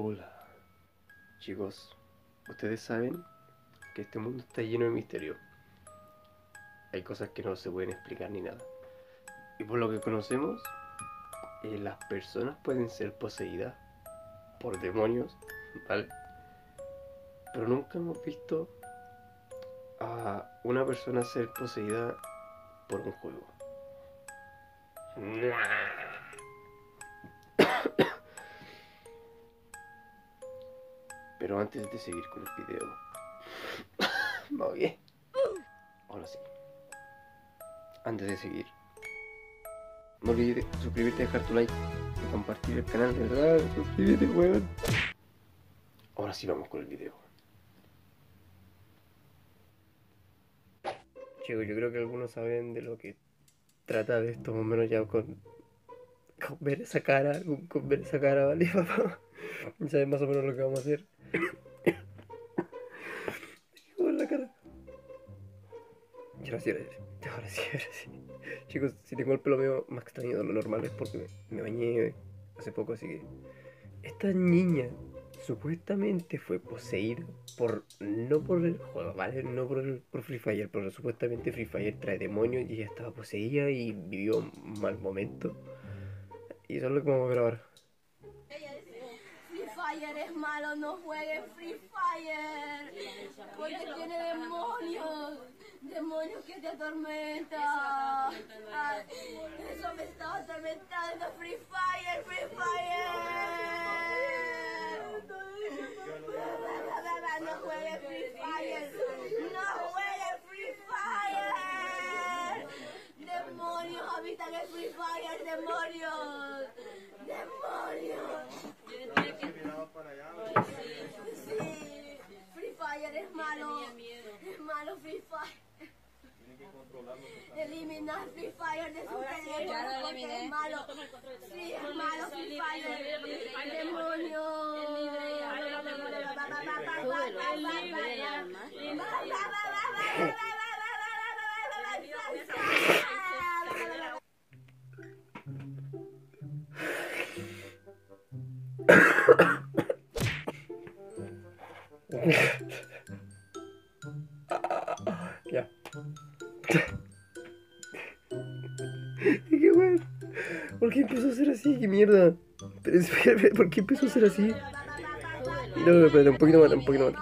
Hola, chicos, ustedes saben que este mundo está lleno de misterio. Hay cosas que no se pueden explicar ni nada. Y por lo que conocemos, las personas pueden ser poseídas por demonios, ¿vale? Pero nunca hemos visto a una persona ser poseída por un juego. Pero antes de seguir con el video, ¿va bien? Ahora sí. Antes de seguir, no olvides suscribirte, dejar tu like y compartir el canal, de verdad. Suscríbete, weón. Ahora sí vamos con el video. Chicos, yo creo que algunos saben de lo que trata de esto, más o menos ya con ver esa cara, con ver esa cara, ¿vale, papá? Saben más o menos lo que vamos a hacer. Con la cara. Y ahora sí, ahora sí. Chicos, si tengo el pelo medio más extraño de lo normal es porque me bañé hace poco, así que... Esta niña supuestamente fue poseída no por el juego, ¿vale? No por Free Fire, pero supuestamente Free Fire trae demonios y ella estaba poseída y vivió un mal momento. Y eso es lo que vamos a ver ahora. Free Fire es malo, no juegues Free Fire, porque tiene demonios, demonios que te atormentan. Eso me está atormentando, Free Fire, Free Fire. No juegues Free Fire, no juegues Free Fire. Demonios habitan en Free Fire, demonios, demonios. Sí, Free Fire es malo Free Fire. Eliminar Free Fire de su teléfono porque es malo. Sí, es malo Free Fire. Demonio. Ya. Qué weón. ¿Por qué empezó a ser así? ¿Qué mierda? Pero espera, ¿por qué empezó a ser así? No, espérate, un poquito más.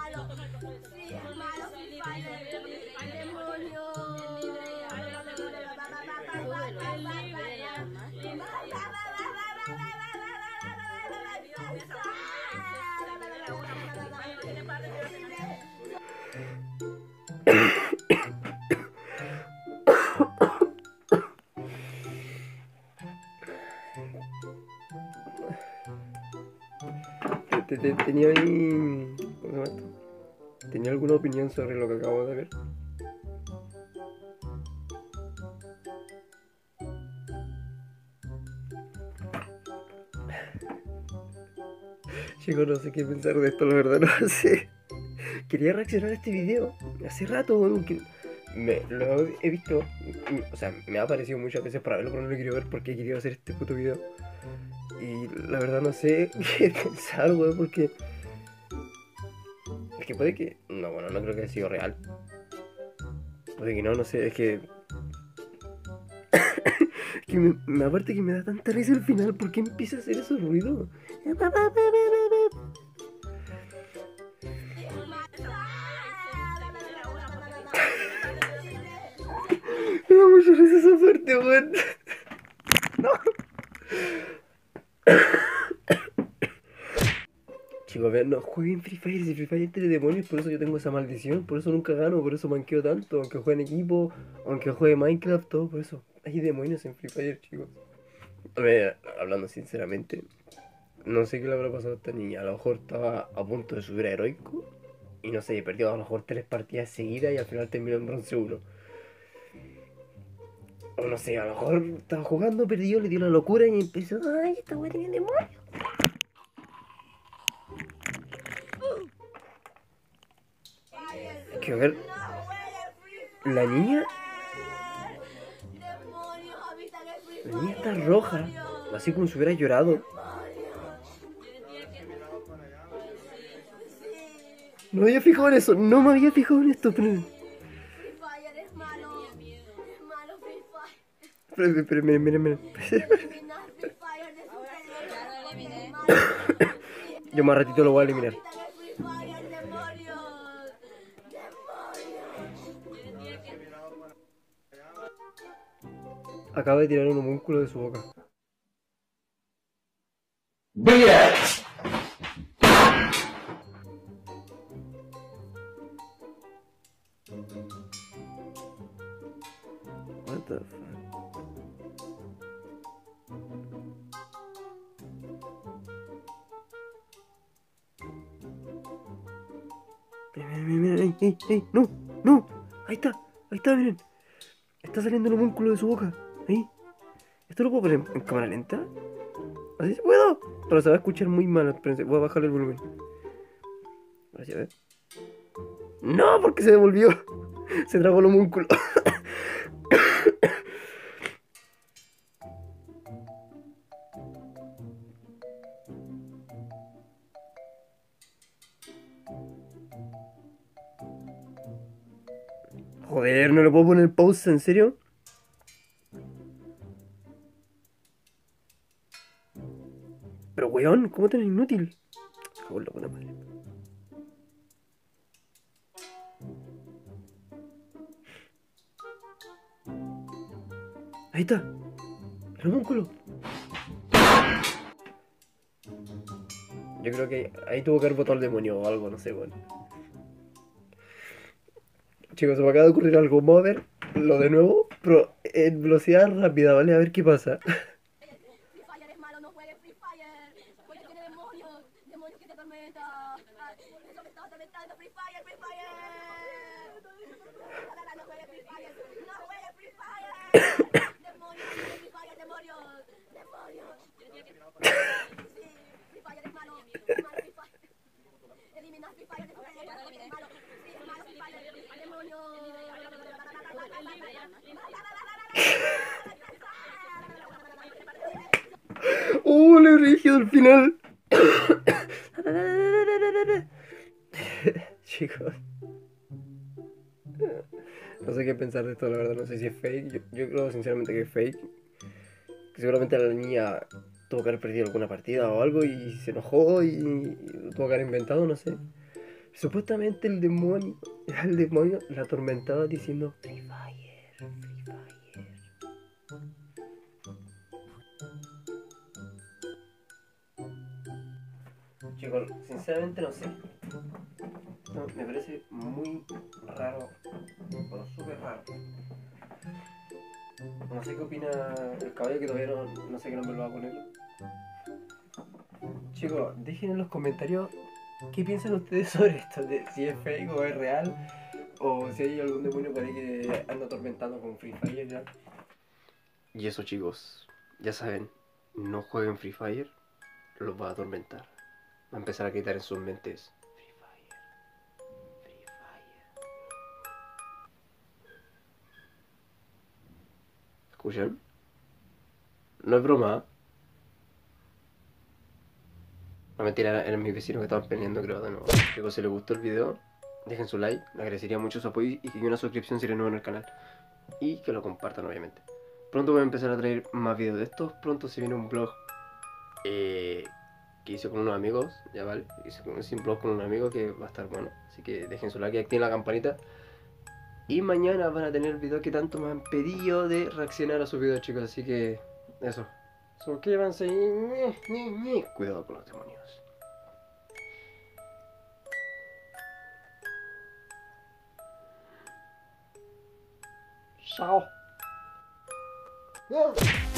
Tenía ahí... ¿Cómo se llama esto? ¿Tenía alguna opinión sobre lo que acabo de ver? Chicos, no sé qué pensar de esto, la verdad, no sé. Quería reaccionar a este video hace rato, bueno, que lo he visto, o sea, me ha aparecido muchas veces para verlo, pero no lo quiero ver porque he querido hacer este puto video. Y la verdad no sé qué pensar, weón, porque... Es que puede que... No, bueno, no creo que haya sido real. Puede que no, no sé, es que... Es que aparte que me da tanta risa al final, ¿por qué empieza a hacer esos ruidos? Me da mucha risa esa parte, weón. No. Chicos, vean, no jueguen Free Fire, si Free Fire tiene demonios, por eso yo tengo esa maldición, por eso nunca gano, por eso manqueo tanto, aunque juegue en equipo, aunque juegue Minecraft, todo por eso. Hay demonios en Free Fire, chicos. A ver, hablando sinceramente, no sé qué le habrá pasado a esta niña, a lo mejor estaba a punto de subir a heroico y no sé, perdió a lo mejor 3 partidas seguidas y al final terminó en bronce 1. O no sé, a lo mejor estaba jugando, perdió, le dio la locura y empezó, ay, esta weá tiene demonios. Que a ver, la niña está roja, así como si hubiera llorado. No me había fijado en eso, no me había fijado en esto, pero... Free Fire es malo. Es malo Free Fire. Pero miren, miren, miren. Eliminar Free Fire de su cerebro porque es malo. Yo más ratito lo voy a eliminar. Quitan el Free Fire, demonios. Acaba de tirar un homúnculo de su boca. What the fuck? Miren, miren, miren, ey, ey, ey, no, no, ahí está, miren. Está saliendo el homúnculo de su boca, ahí. ¿Esto lo puedo poner en cámara lenta? ¿Así se puedo? Pero se va a escuchar muy mal, espérense, voy a bajarle el volumen. Ahora sí, a ver. ¡No! Porque se devolvió. Se tragó el homúnculo. Joder, no le puedo poner pausa, ¿en serio? Pero weón, ¿cómo tan inútil? Joder, la puta madre. Ahí está. El homúnculo. Yo creo que ahí tuvo que haber botado el demonio o algo, no sé, weón. Chicos, se me acaba de ocurrir algo. Vamos a ver lo de nuevo, pero en velocidad rápida, ¿vale? A ver qué pasa. Free Fire es malo, no juegues Free Fire. Porque tiene demonios. Demonios que te atormentan. Eso me está atormentando. Free Fire, Free Fire. No juegues Free Fire. No juegues Free Fire. Demonios, Free Fire, demonios. Demonios. Sí, Free Fire es malo. Es malo Free Fire. Elimina Free Fire de su cerebro porque es malo. Sí, es malo Free Fire. Demonios. Le he dirigido al final. Chicos. No sé qué pensar de esto, la verdad. No sé si es fake. Yo creo sinceramente que es fake. Que seguramente la niña tuvo que haber perdido alguna partida o algo y se enojó y lo tuvo que haber inventado, no sé. Supuestamente el demonio la atormentaba diciendo Free Fire, Free Fire. Chicos, sinceramente no sé. No, me parece muy raro. Bueno, súper raro. No sé qué opina el caballo, que todavía no sé qué nombre lo va a poner. Chicos, dejen en los comentarios qué piensan ustedes sobre esto, de si es fake o es real, o si hay algún demonio por ahí que anda atormentando con Free Fire ya. Y eso, chicos, ya saben, no jueguen Free Fire, los va a atormentar. Va a empezar a quitar en sus mentes Free Fire, Free Fire. ¿Escuchan? No es broma. No, mentira, eran mis vecinos que estaban peleando, creo, de nuevo. Chicos, si les gustó el video, dejen su like, me agradecería mucho su apoyo y una suscripción si eres nuevo en el canal. Y que lo compartan, obviamente. Pronto voy a empezar a traer más videos de estos. Pronto se viene un vlog que hice con unos amigos, ya vale. Hice un vlog con un amigo que va a estar bueno. Así que dejen su like y activen la campanita. Y mañana van a tener videos que tanto me han pedido de reaccionar a sus videos, chicos. Así que eso. Suscríbanse y cuidado con los demonios. Chao.